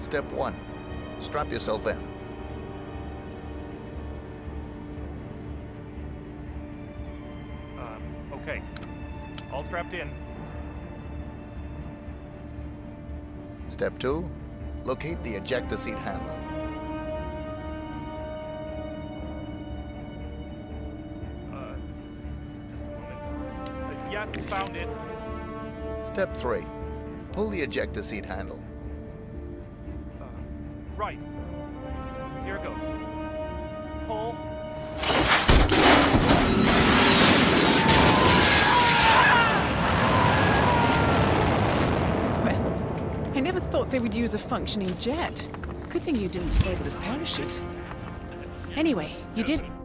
Step 1. Strap yourself in. Okay. All strapped in. Step 2. Locate the ejector seat handle. Just a moment. Yes, found it. Step 3. Pull the ejector seat handle. Right. Here it goes. Pull. Well, I never thought they would use a functioning jet. Good thing you didn't disable his parachute. Anyway, you did